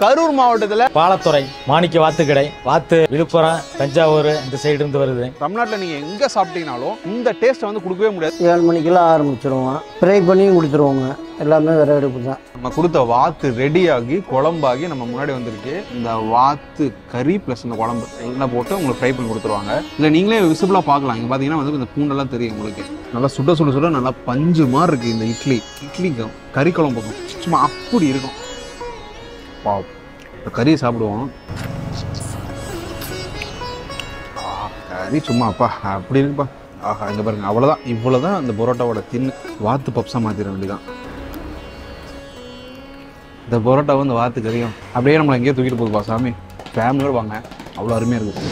கரூர் மாவட்டத்தில் பாலத்துறை மாணிக்க வாத்து கடை வாத்து விழுப்புரம் தஞ்சாவூர் இந்த சைடு இருந்து வருது. தமிழ்நாட்டில் நீங்கள் எங்கே சாப்பிட்டீங்கனாலும் இந்த டேஸ்ட்டை வந்து கொடுக்கவே முடியாது. 7 மணிக்கெல்லாம் ஆரம்பிச்சிருவோம். ஃப்ரை பண்ணியும் கொடுத்துருவோங்க. எல்லாமே வேற அடுப்பு தான். நம்ம கொடுத்த வாத்து ரெடியாகி குழம்பாகி நம்ம முன்னாடி வந்திருக்கு. இந்த வாத்து கறி ப்ளஸ் இந்த குழம்பு எல்லாம் போட்டு உங்களுக்கு ஃப்ரை பண்ணி கொடுத்துருவாங்க. இல்லை நீங்களே விசிபிளாக பார்க்கலாம். இங்கே பார்த்தீங்கன்னா வந்து இந்த பூண்டெல்லாம் தெரியும் உங்களுக்கு. நல்லா சுட சுட சுட நல்லா பஞ்சு மாதிரி இருக்குது. இந்த இட்லிக்கும் கறி குழம்புக்கும் சும்மா அப்படி இருக்கும். பாவ் இப்போ கறி சாப்பிடுவோம். கறி சும்மா அப்பா அப்படி இருக்குப்பா. ஆஹா இங்கே பாருங்க, அவ்வளோதான். இவ்வளோதான் அந்த பரோட்டாவோட தின்னு. வாத்து பப்ஸாக மாற்றிட வேண்டியதான். இந்த பரோட்டா வந்து வாத்து கறியும் அப்படியே நம்மளை எங்கேயோ தூக்கிட்டு போகுதுப்பா சாமி. ஃபேமிலியோடு வாங்க, அவ்வளோ அருமையாக இருக்குது.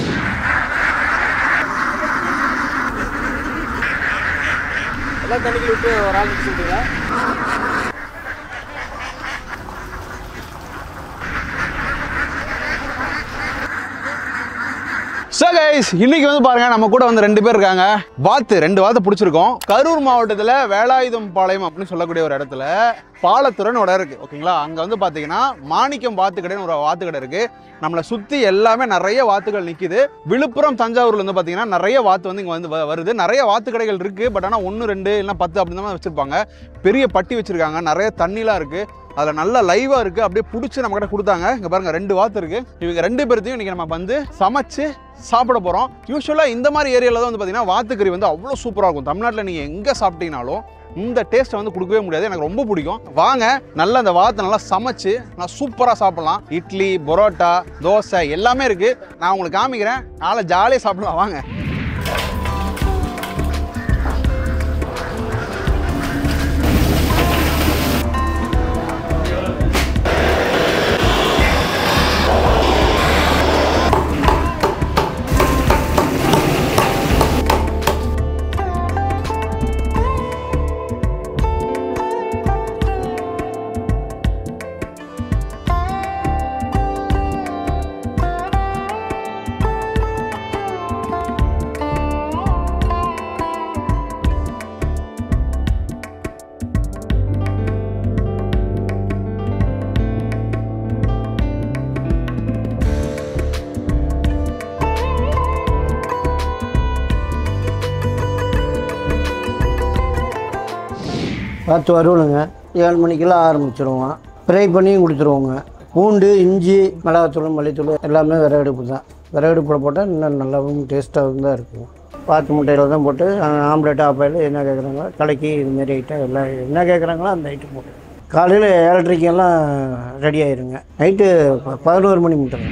எல்லாம் தண்ணிக்கு விட்டு ஒரு ஆள் சொல்லுங்க. ஸோ கைஸ், இன்னைக்கு வந்து பாருங்க நம்ம கூட வந்து 2 பேர் இருக்காங்க. ரெண்டு வாத்து பிடிச்சிருக்கோம். கரூர் மாவட்டத்தில் வேலாயுதம் பாளையம் அப்படின்னு சொல்லக்கூடிய ஒரு இடத்துல பாலத்துறைன்னு ஒரு இடம் இருக்கு. ஓகேங்களா, அங்கே வந்து பார்த்தீங்கன்னா மாணிக்கம் வாத்து கடைன்னு ஒரு வாத்து கடை இருக்கு. நம்மளை சுற்றி எல்லாமே நிறைய வாத்துகள் நிற்கிது. விழுப்புரம் தஞ்சாவூர்ல வந்து பார்த்தீங்கன்னா நிறைய வாத்து வந்து இங்கே வந்து வருது. நிறைய வாத்து கடைகள் இருக்கு. பட் ஆனால் 1 2 இல்லைன்னா 10 அப்படின்னு தான் வச்சிருப்பாங்க. பெரிய பட்டி வச்சிருக்காங்க. நிறைய தண்ணிலாம் இருக்கு. அதில் நல்லா லைவாக இருக்குது. அப்படியே பிடிச்சி நம்ம கிட்ட கொடுத்தாங்க. இங்கே பாருங்கள் 2 வாத்து இருக்குது. இவங்க 2 பேர்த்தையும் இன்றைக்கி நம்ம வந்து சமைச்சு சாப்பிட போகிறோம். யூஸ்வலாக இந்த மாதிரி ஏரியாவில் தான் வந்து பார்த்தீங்கன்னா வாத்துக்கறி வந்து அவ்வளோ சூப்பராக இருக்கும். தமிழ்நாட்டில் நீங்கள் எங்கே சாப்பிட்டீங்கனாலும் இந்த டேஸ்ட்டை வந்து கொடுக்கவே முடியாது. எனக்கு ரொம்ப பிடிக்கும். வாங்க, நல்லா அந்த வாத்தை நல்லா சமைச்சு நான் சூப்பராக சாப்பிட்லாம். இட்லி, பரோட்டா, தோசை எல்லாமே இருக்குது. நான் உங்களுக்கு காமிக்கிறேன். நாளை ஜாலியாக சாப்பிடலாம். வாங்க. வாத்து வருவலுங்க. 7 மணிக்கெல்லாம் ஆரம்பிச்சிருவோம். ஃப்ரை பண்ணியும் கொடுத்துருவோங்க. பூண்டு, இஞ்சி, மிளகாத்தூள், மல்லித்தூள் எல்லாமே வேற அடுப்பு தான். வேற அடுப்பில் போட்டால் இன்னும் நல்லாவும் டேஸ்ட்டாகவும் தான் இருக்கும். வாத்து முட்டையில் தான் போட்டு ஆம்லேட், ஆப்பாயில் என்ன கேட்குறாங்களோ கலக்கி இதுமாரி ஐட்டம் எல்லாம் என்ன கேட்குறாங்களோ அந்த ஐட்டம் போட்டு காலையில் 7:30 ரெடி ஆயிருங்க. நைட்டு 11 மணி முட்டை.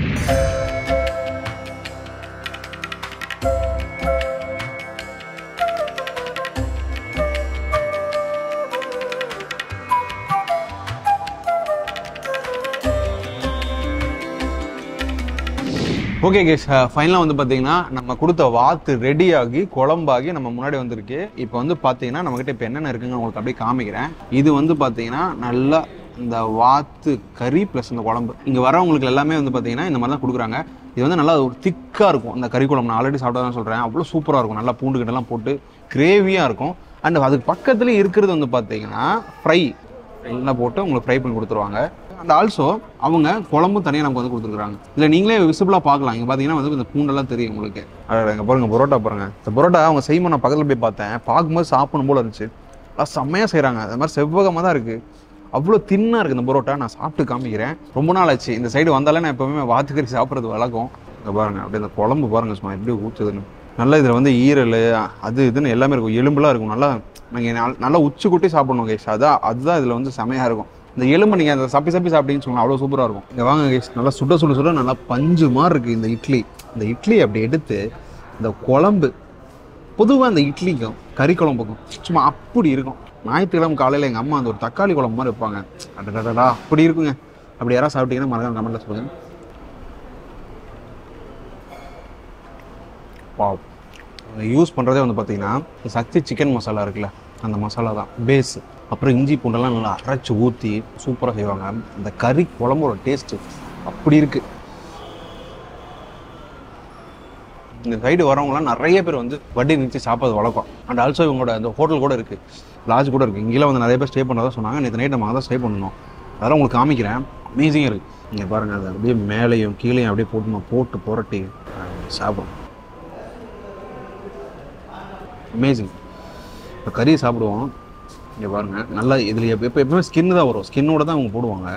ஓகே கேஸ், ஃபைனலாக வந்து பார்த்தீங்கன்னா நம்ம கொடுத்த வாத்து ரெடியாகி குழம்பாகி நம்ம முன்னாடி வந்திருக்கு. இப்போ வந்து பார்த்தீங்கன்னா நம்மக்கிட்ட இப்போ என்னென்ன இருக்குங்க உங்களுக்கு அப்படியே காமிக்கிறேன். இது வந்து பார்த்தீங்கன்னா நல்லா இந்த வாத்து கறி ப்ளஸ் இந்த குழம்பு. இங்கே வரவங்களுக்கு எல்லாமே வந்து பார்த்தீங்கன்னா இந்த மாதிரி தான் கொடுக்குறாங்க. இது வந்து நல்லா ஒரு திக்காக இருக்கும். இந்த கறி குழம்பு நான் ஆல்ரெடி சாப்பிட்டா தான் சொல்கிறேன். அவ்வளோ சூப்பராக இருக்கும். நல்லா பூண்டு கிட்டலாம் போட்டு கிரேவியாக இருக்கும். அண்ட் அதுக்கு பக்கத்துலேயே இருக்கிறது வந்து பார்த்தீங்கன்னா ஃப்ரை எல்லாம் போட்டு உங்களுக்கு ஃப்ரை பண்ணி கொடுத்துருவாங்க. அண்ட் ஆல்சோ அவங்க குழம்பும் தனியாக நமக்கு வந்து கொடுத்துருக்காங்க. இல்லை நீங்களே விசிபிளாக பார்க்கலாம். இங்கே பார்த்தீங்கன்னா வந்து இந்த பூண்டெல்லாம் தெரியும் உங்களுக்கு. இங்கே பாருங்கள் பரோட்டா பாருங்கள். இந்த பரோட்டா அவங்க செய்யும்போது நான் பக்கத்தில் போய் பார்த்தேன். பார்க்கும்போது சாப்பிடணும் போல இருந்துச்சு. நல்லா செம்மையாக செய்கிறாங்க. அது மாதிரி செவ்வகமாக தான் இருக்குது. அவ்வளோ தின்னாக இருக்குது இந்த பரோட்டா. நான் சாப்பிட்டு காமிக்கிறேன். ரொம்ப நாள் ஆச்சு. இந்த சைடு வந்தாலே நான் எப்போவுமே வாத்துக்கறி சாப்பிட்றது வழக்கம். இங்கே பாருங்கள் அப்படியே இந்த குழம்பு பாருங்கள் சும்மா எப்படி ஊற்றுதுன்னு. நல்லா இதில் வந்து ஈரல் அது இதுன்னு எல்லாமே இருக்கும். எலும்புலாம் இருக்கும். நல்லா நீங்கள் நல்லா உச்சி கூட்டி சாப்பிடணும் கைஸ். அதுதான் இதில் வந்து செமையாக இருக்கும். இந்த எலும்பு நீங்கள் அந்த சப்பி சாப்பிட்டீங்கன்னு சொன்னால் அவ்வளோ சூப்பராக இருக்கும். இங்கே வாங்க கைஸ், நல்லா சுட சுட சுட நல்லா பஞ்சு மாதிரி இருக்குது இந்த இட்லி. இந்த இட்லி அப்படி எடுத்து இந்த குழம்பு, பொதுவாக இந்த இட்லிக்கும் கறி குழம்புக்கும் சும்மா அப்படி இருக்கும். ஞாயிற்றுக்கிழமை காலையில் எங்கள் அம்மா அந்த ஒரு தக்காளி குழம்பு மாதிரி வைப்பாங்க. அடடா அப்படி இருக்குங்க. அப்படி யாராவது சாப்பிட்டீங்கன்னா மறக்காம கமெண்ட்டில் சொல்லுங்கள். வாவ். யூஸ் பண்ணுறதே வந்து பார்த்தீங்கன்னா சக்தி சிக்கன் மசாலா இருக்குல்ல, அந்த மசாலா தான் பேஸ். அப்புறம் இஞ்சி பூண்டெல்லாம் நல்லா அரைச்சி ஊற்றி சூப்பராக செய்வாங்க. இந்த கறி குழம்போட டேஸ்ட்டு அப்படி இருக்குது. இந்த சைடு வரவங்களாம் நிறைய பேர் வந்து வட்டி நிறுத்தி சாப்பிட்றது வழக்கம். அண்ட் ஆல்சோ இவங்களோட அந்த ஹோட்டல் கூட இருக்குது, லாட்ஜ் கூட இருக்குது. இங்கெல்லாம் வந்து நிறைய பேர் ஸ்டே பண்ணுறதா சொன்னாங்க. நேற்று நைட் நம்ம தான் ஸ்டே பண்ணணும். அதெல்லாம் உங்களுக்கு காமிக்கிறேன். அமேசிங்காக இருக்குது. இங்கே பாருங்கள், அது அப்படியே மேலேயும் கீழேயும் அப்படியே போட்டு புரட்டி சாப்பிடும். அமேசிங். இப்போ கறி சாப்பிடுவோம். இங்கே பாருங்கள், நல்லா இதில் எப்பவுமே ஸ்கின்னு தான் வரும். ஸ்கின்னோட தான் அவங்க போடுவாங்க.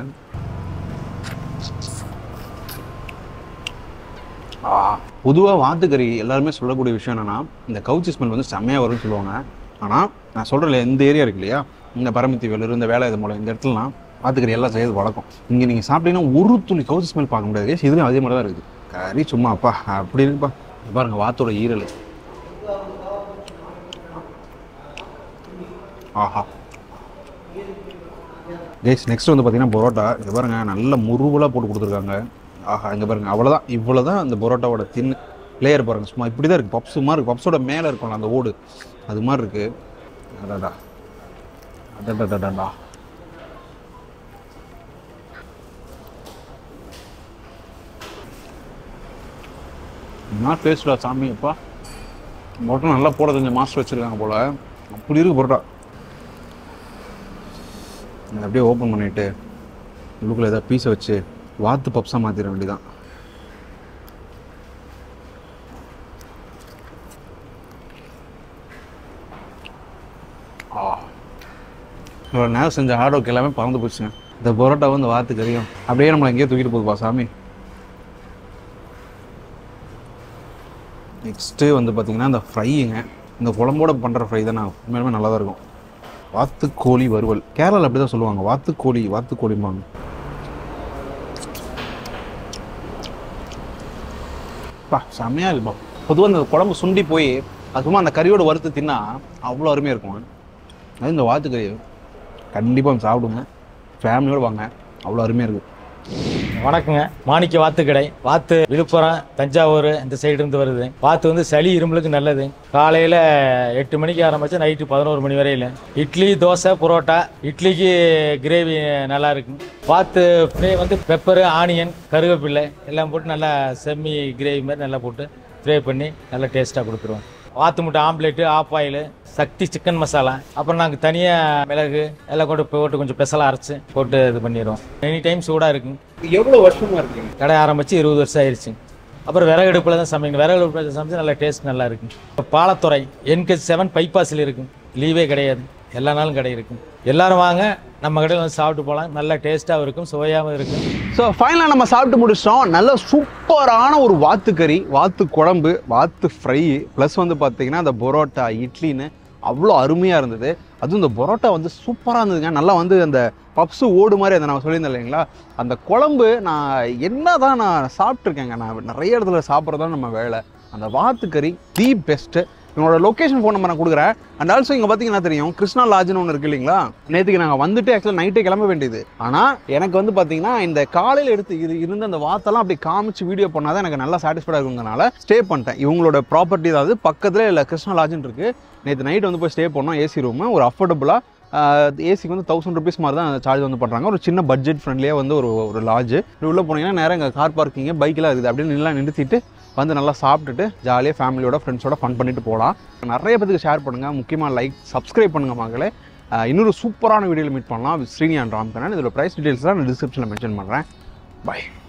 பொதுவாக வாத்துக்கறி எல்லாருமே சொல்லக்கூடிய விஷயம் என்னென்னா, இந்த கவுச்சி ஸ்மெல் வந்து செம்மையாக வரும்னு சொல்லுவாங்க. ஆனால் நான் சொல்கிறேன், இந்த ஏரியா இருக்கு இல்லையா, இந்த பரமத்தி வேலூர், இந்த வேலை இது மூலம் இந்த இடத்துலலாம் வாத்துக்கறி எல்லாம் செய்யறது வழக்கம். இங்கே நீங்கள் சாப்பிட்டீங்கன்னா ஒரு துளி கவுச்சி ஸ்மெல் பார்க்க முடியாது. இதுலேயும் அதே மாதிரி தான் இருக்குது. கறி சும்மா அப்பா அப்படி இருக்குப்பா. பாருங்க வாத்தோட ஈரல். ஆஹா. கேஸ் நெக்ஸ்ட் வந்து பார்த்தீங்கன்னா பரோட்டா. இங்கே பாருங்க, நல்ல முருவலாக போட்டு கொடுத்துருக்காங்க. ஆஹா, இங்கே பாருங்க, அவ்வளோதான், இவ்வளோ தான் அந்த பரோட்டாவோட தின் லேயர் பாருங்க. சும்மா இப்படி தான் இருக்குது. பப்ஸு மாதிரி இருக்குது. பப்ஸோட மேலே இருக்கும்ல அந்த ஓடு, அது மாதிரி இருக்குது. அடடா அடடா. என்ன டேஸ்டா சாமி அப்பா. பரோட்டா நல்லா போட தெரிஞ்ச மாஸ்டர் வச்சுருக்காங்க போல். அப்படி இருக்குது பரோட்டா. அதை அப்படியே ஓப்பன் பண்ணிவிட்டு உள்ளுக்குள்ளே ஏதாவது பீஸை வச்சு வாத்து பப்ஸாக மாற்றிட வேண்டியதான். இவ்வளோ நேரம் செஞ்ச ஹார்ட் ஒர்க் எல்லாமே பறந்து போச்சுங்க. இந்த பரோட்டாவும் இந்த வாத்து கறியும் அப்படியே நம்மளை எங்கேயே தூக்கிட்டு போகுதுப்பா சாமி. நெக்ஸ்ட்டு வந்து பார்த்திங்கன்னா இந்த ஃப்ரையுங்க. இந்த குழம்போட பண்ணுற ஃப்ரை தான் உண்மையுமே நல்லா தான் இருக்கும். வாத்துக்கோழி வறுவல். கேரளாவில் அப்படி தான் சொல்லுவாங்க, வாத்துக்கோழிம்பாங்க. செம்மையாக இருக்குப்பா. பொதுவாக இந்த குழம்பு சுண்டி போய் அது சும்மா அந்த கறியோட வறுத்து தின்னா அவ்வளோ அருமையாக இருக்கும். அது இந்த வாத்துக்கறி கண்டிப்பாக சாப்பிடுங்க, ஃபேமிலியோடு வாங்க, அவ்வளோ அருமையாக இருக்குது. வணக்கங்க. மாணிக்க வாத்து கடை. வாத்து விழுப்புரம், தஞ்சாவூர் இந்த சைடு இருந்து வருது. வாத்து வந்து சளி இருமலுக்கு நல்லது. காலையில் 8 மணிக்கு ஆரம்பிச்சு நைட்டு 11 மணி வரையில் இட்லி, தோசை, புரோட்டா. இட்லிக்கு கிரேவி நல்லா இருக்கும். வாத்து ஃப்ரை வந்து பெப்பரு, ஆனியன், கருவேப்பிலை எல்லாம் போட்டு நல்லா செம்மி கிரேவி மாதிரி நல்லா போட்டு ஃப்ரை பண்ணி நல்லா டேஸ்ட்டாக கொடுத்துருவோம். வாத்து முட்டை omelette, half boil, Sakthi chicken masala, அப்புறம் நாங்கள் தனியாக மிளகு எல்லாம் போட்டு கொஞ்சம் ஸ்பெஷலாக அரைச்சி போட்டு இது பண்ணிடுவோம். எனி டைம் சூடாக இருக்கும். எவ்வளோ வருஷமாக இருக்குங்க கடை ஆரம்பித்து 20 வருஷம் ஆயிடுச்சு. அப்புறம் விறகு அடுப்பில் தான் சமைக்கணும். விறகு அடுப்பில் சமைச்சு நல்லா டேஸ்ட் நல்லா இருக்கும். இப்போ பாலத்துறை NK7 பைபாஸில் இருக்கும். லீவே கிடையாது, எல்லா நாளும் கடை இருக்கும். எல்லோரும் வாங்க, நம்ம கடையில் வந்து சாப்பிட்டு போகலாம். நல்லா டேஸ்ட்டாகவும் இருக்கும், சுவையாகவும் இருக்கும். ஸோ ஃபைனலாக நம்ம சாப்பிட்டு முடிச்சிட்டோம். நல்ல சூப்பரான ஒரு வாத்துக்கறி, வாத்து குழம்பு, வாத்து ஃப்ரை, ப்ளஸ் வந்து பார்த்தீங்கன்னா அந்த பரோட்டா, இட்லின்னு அவ்வளோ அருமையாக இருந்தது. அதுவும் இந்த பரோட்டா வந்து சூப்பராக இருந்ததுங்க. நல்லா வந்து அந்த பப்ஸு ஓடு மாதிரி அதை நான் சொல்லியிருந்தேன் இல்லைங்களா, அந்த குழம்பு நான் என்ன தான் நான் சாப்பிட்ருக்கேங்க. நான் நிறைய இடத்துல சாப்பிட்றதான் நம்ம வேலை. அந்த வாத்துக்கறி தி பெஸ்ட்டு. என்னோட லொக்கேஷன் ஃபோன் நம்பர் நான் கொடுக்குறேன். அண்ட் ஆல்சோ இங்கே பார்த்தீங்கன்னா தெரியும், கிருஷ்ணா லாட்ஜ்னு ஒன்று இருக்குது இல்லைங்களா. நேற்றுக்கு நாங்கள் வந்துட்டு ஆக்சுவலாக நைட்டே கிளம்ப வேண்டியது. ஆனால் எனக்கு வந்து பார்த்தீங்கன்னா இந்த காலையில் இருந்த அந்த வாத்தெல்லாம் அப்படி காமிச்சு வீடியோ பண்ணால் தான் எனக்கு நல்லா சாட்டிஸ்ஃபைடாக இருக்குங்கிறனால ஸ்டே பண்ணிட்டேன். இவங்களோட ப்ராப்பர்ட்டி தான் அது, பக்கத்தில் இல்லை கிருஷ்ணா லாட்ஜ்னு இருக்குது. நேற்று நைட் வந்து போய் ஸ்டே பண்ணோம். ஏசி ரூமு ஒரு அஃபோர்டபுளாக, ஏசிக்கு வந்து 1000 rupees மாதிரி தான் சார்ஜ் வந்து பண்ணுறாங்க. ஒரு சின்ன பட்ஜெட் ஃப்ரெண்ட்லியாக வந்து ஒரு லாட்ஜ். உள்ளே போனீங்கன்னா நேரம் இங்கே கார் பார்க்கிங்கு, பைக்கெலாம் இருக்குது. அப்படின்னு நல்லா நிறுத்திட்டு வந்து நல்லா சாப்பிட்டுட்டு ஜாலியாக ஃபேமிலியோட ஃப்ரெண்ட்ஸோட ஃபன் பண்ணிட்டு போகலாம். நிறைய பேருக்கு ஷேர் பண்ணுங்கள், முக்கியமாக லைக், சப்ஸ்கிரைப் பண்ணுங்கள் மகளே. இன்னொரு சூப்பரான வீடியோவில் மீட் பண்ணலாம். ஸ்ரீனி அண்ட் ராம்கண்ணன். இதோட ப்ரைஸ் டீட்டெயில்ஸ் தான் நான் டிஸ்கிரிப்ஷனில் மென்ஷன் பண்ணுறேன். பை.